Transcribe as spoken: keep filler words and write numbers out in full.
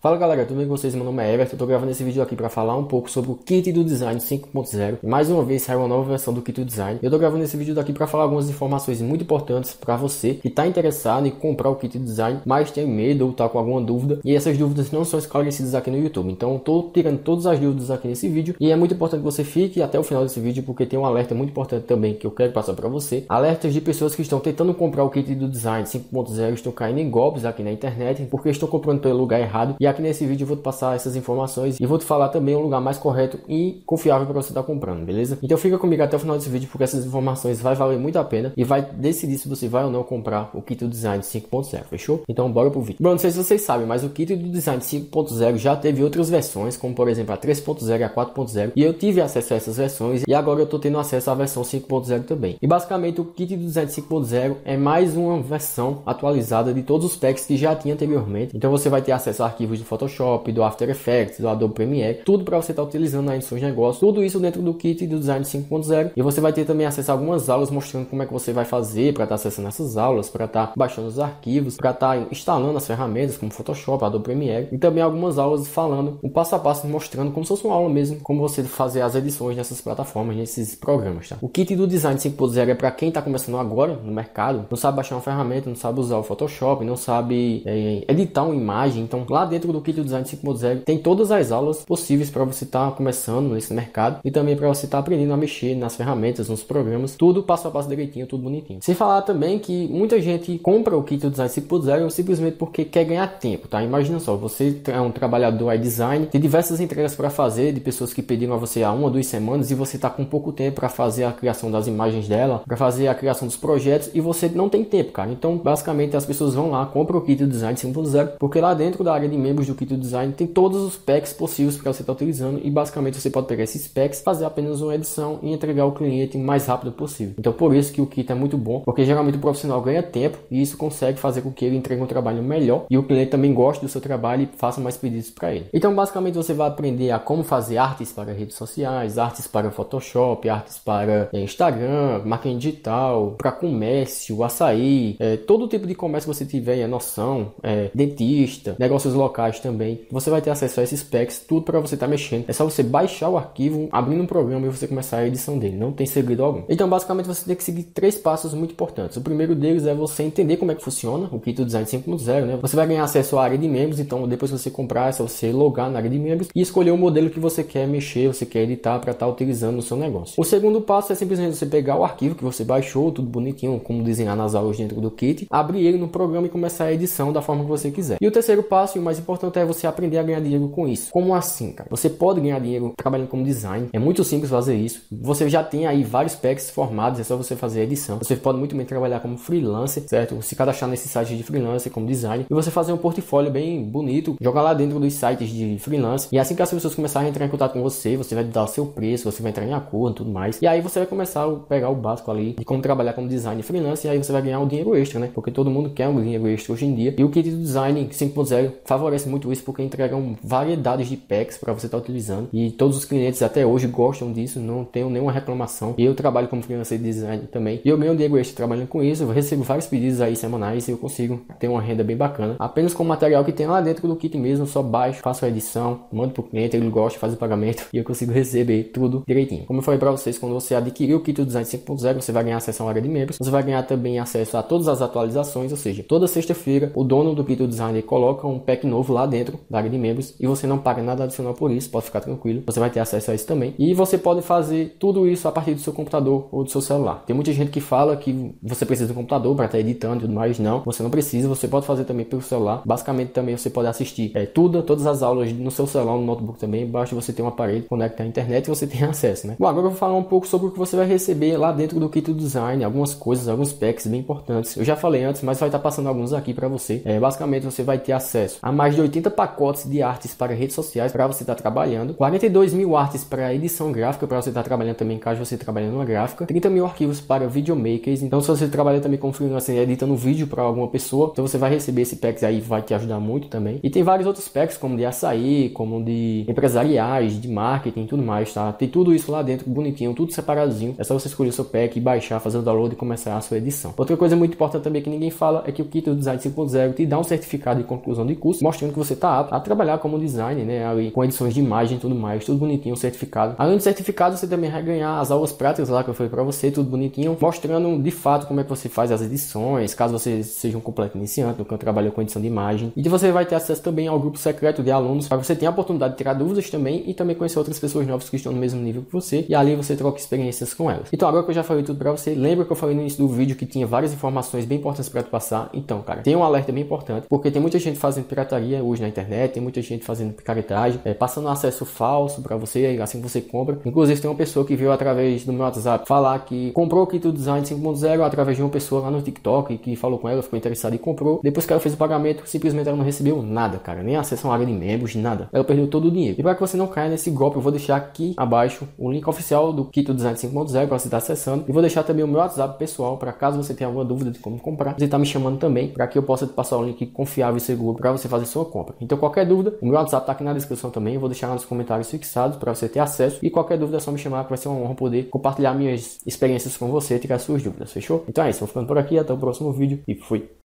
Fala galera, tudo bem com vocês? Meu nome é Everton, eu tô gravando esse vídeo aqui para falar um pouco sobre o Kit do Design cinco ponto zero. Mais uma vez saiu uma nova versão do Kit do Design. Eu tô gravando esse vídeo daqui para falar algumas informações muito importantes para você que tá interessado em comprar o Kit do Design, mas tem medo ou tá com alguma dúvida, e essas dúvidas não são esclarecidas aqui no YouTube. Então eu tô tirando todas as dúvidas aqui nesse vídeo, e é muito importante que você fique até o final desse vídeo, porque tem um alerta muito importante também que eu quero passar para você. Alertas de pessoas que estão tentando comprar o Kit do Design cinco ponto zero, estão caindo em golpes aqui na internet, porque estão comprando pelo lugar errado, e aqui nesse vídeo eu vou te passar essas informações e vou te falar também um lugar mais correto e confiável para você estar comprando, beleza? Então fica comigo até o final desse vídeo, porque essas informações vai valer muito a pena e vai decidir se você vai ou não comprar o Kit do Design cinco ponto zero, fechou? Então bora pro vídeo. Bom, não sei se vocês sabem, mas o Kit do Design cinco ponto zero já teve outras versões, como por exemplo a três ponto zero e a quatro ponto zero, e eu tive acesso a essas versões e agora eu tô tendo acesso à versão cinco ponto zero também. E basicamente o Kit do Design cinco ponto zero é mais uma versão atualizada de todos os packs que já tinha anteriormente. Então você vai ter acesso a arquivos do Photoshop, do After Effects, do Adobe Premiere, tudo para você estar utilizando aí nos seus negócios, tudo isso dentro do Kit do Design cinco ponto zero. E você vai ter também acesso a algumas aulas mostrando como é que você vai fazer para estar acessando essas aulas, para estar baixando os arquivos, para estar instalando as ferramentas como Photoshop, Adobe Premiere, e também algumas aulas falando um passo a passo, mostrando como se fosse uma aula mesmo, como você fazer as edições nessas plataformas, nesses programas, tá? O Kit do Design cinco ponto zero é para quem está começando agora no mercado, não sabe baixar uma ferramenta, não sabe usar o Photoshop, não sabe é, editar uma imagem. Então lá dentro do Kit do Design cinco ponto zero tem todas as aulas possíveis para você estar tá começando nesse mercado e também para você estar tá aprendendo a mexer nas ferramentas, nos programas, tudo passo a passo direitinho, tudo bonitinho. Sem falar também que muita gente compra o Kit do Design cinco ponto zero simplesmente porque quer ganhar tempo, tá? Imagina só, você é um trabalhador aí design, tem diversas entregas para fazer de pessoas que pediram a você há uma ou duas semanas e você está com pouco tempo para fazer a criação das imagens dela, para fazer a criação dos projetos e você não tem tempo, cara. Então, basicamente, as pessoas vão lá, compram o Kit do Design cinco ponto zero, porque lá dentro da área de membros do Kit do Design tem todos os packs possíveis para você estar utilizando e basicamente você pode pegar esses packs, fazer apenas uma edição e entregar ao cliente o mais rápido possível. Então, por isso que o Kit é muito bom, porque geralmente o profissional ganha tempo e isso consegue fazer com que ele entregue um trabalho melhor e o cliente também goste do seu trabalho e faça mais pedidos para ele. Então, basicamente, você vai aprender a como fazer artes para redes sociais, artes para Photoshop, artes para é, Instagram, marketing digital, para comércio, açaí, é, todo tipo de comércio que você tiver a noção, é, dentista, negócios locais também. Você vai ter acesso a esses packs, tudo para você estar tá mexendo. É só você baixar o arquivo, abrir um programa e você começar a edição dele. Não tem segredo algum. Então, basicamente, você tem que seguir três passos muito importantes. O primeiro deles é você entender como é que funciona o Kit do Design cinco ponto zero, né? Você vai ganhar acesso à área de membros, então depois que você comprar, é só você logar na área de membros e escolher o modelo que você quer mexer, você quer editar para estar tá utilizando no seu negócio. O segundo passo é simplesmente você pegar o arquivo que você baixou, tudo bonitinho, como desenhar nas aulas dentro do Kit, abrir ele no programa e começar a edição da forma que você quiser. E o terceiro passo, e o mais importante, é você aprender a ganhar dinheiro com isso. Como assim, cara? Você pode ganhar dinheiro trabalhando como design. É muito simples fazer isso. Você já tem aí vários packs formados, é só você fazer a edição. Você pode muito bem trabalhar como freelancer, certo? Se cadastrar nesse site de freelancer como design e você fazer um portfólio bem bonito, jogar lá dentro dos sites de freelancer. E assim que as pessoas começarem a entrar em contato com você, você vai dar o seu preço, você vai entrar em acordo e tudo mais. E aí você vai começar a pegar o básico ali de como trabalhar como design freelancer, e aí você vai ganhar um dinheiro extra, né? Porque todo mundo quer um dinheiro extra hoje em dia. E o Kit do Design cinco ponto zero favorece muito isso, porque entregam variedades de packs para você estar tá utilizando. E todos os clientes até hoje gostam disso, não tenho nenhuma reclamação. E eu trabalho como freelancer de design também. E eu ganho um dinheiro extra trabalhando com isso. Eu recebo vários pedidos aí semanais e eu consigo ter uma renda bem bacana. Apenas com o material que tem lá dentro do Kit mesmo, só baixo, faço a edição, mando pro cliente, ele gosta, faz o pagamento e eu consigo receber tudo direitinho. Como eu falei para vocês, quando você adquirir o Kit do Design cinco ponto zero, você vai ganhar acesso à área de membros, você vai ganhar também acesso a todas as atualizações, ou seja, toda sexta-feira o dono do Kit do Design coloca um pack novo lá dentro da área de membros e você não paga nada adicional por isso, pode ficar tranquilo, você vai ter acesso a isso também. E você pode fazer tudo isso a partir do seu computador ou do seu celular. Tem muita gente que fala que você precisa de um computador para estar editando e tudo mais, não, você não precisa, você pode fazer também pelo celular. Basicamente também você pode assistir é, tudo, todas as aulas no seu celular, no notebook também, basta você ter um aparelho, conectar à internet e você tem acesso, né? Bom, agora eu vou falar um pouco sobre o que você vai receber lá dentro do Kit do Design, algumas coisas, alguns packs bem importantes. Eu já falei antes, mas vai estar passando alguns aqui para você. É, basicamente você vai ter acesso a mais de oitenta pacotes de artes para redes sociais para você estar trabalhando, quarenta e dois mil artes para edição gráfica para você estar trabalhando também, caso você trabalhe numa gráfica, trinta mil arquivos para videomakers. Então se você trabalha também com freelancer editando vídeo para alguma pessoa, então você vai receber esse pack aí, vai te ajudar muito também. E tem vários outros packs como de açaí, como de empresariais, de marketing e tudo mais, tá? Tem tudo isso lá dentro, bonitinho, tudo separadinho. É só você escolher o seu pack, baixar, fazer o download e começar a sua edição. Outra coisa muito importante também que ninguém fala é que o Kit do Design cinco ponto zero te dá um certificado de conclusão de curso, mostrando que você tá apto a trabalhar como design, né, ali com edições de imagem e tudo mais, tudo bonitinho, certificado. Além do certificado, você também vai ganhar as aulas práticas lá que eu falei pra você, tudo bonitinho, mostrando de fato como é que você faz as edições, caso você seja um completo iniciante, no que eu trabalho com edição de imagem. E você vai ter acesso também ao grupo secreto de alunos, para você ter a oportunidade de tirar dúvidas também e também conhecer outras pessoas novas que estão no mesmo nível que você, e ali você troca experiências com elas. Então agora que eu já falei tudo pra você, lembra que eu falei no início do vídeo que tinha várias informações bem importantes para tu passar? Então, cara, tem um alerta bem importante, porque tem muita gente fazendo pirataria hoje na internet, tem muita gente fazendo picaretagem, é, passando acesso falso para você, assim que você compra. Inclusive tem uma pessoa que veio através do meu WhatsApp falar que comprou o Kit do Design cinco ponto zero através de uma pessoa lá no TikTok que falou com ela, ficou interessada e comprou. Depois que ela fez o pagamento, simplesmente ela não recebeu nada, cara, nem acesso a uma área de membros, nada. Ela perdeu todo o dinheiro. E para que você não caia nesse golpe, eu vou deixar aqui abaixo o link oficial do Kit do Design cinco ponto zero para você estar acessando, e vou deixar também o meu WhatsApp pessoal para caso você tenha alguma dúvida de como comprar, você tá me chamando também para que eu possa te passar o link confiável e seguro para você fazer sua compra. Então qualquer dúvida, o meu WhatsApp tá aqui na descrição também, eu vou deixar lá nos comentários fixados para você ter acesso, e qualquer dúvida é só me chamar, que vai ser uma honra poder compartilhar minhas experiências com você e tirar suas dúvidas, fechou? Então é isso, vou ficando por aqui, até o próximo vídeo e fui!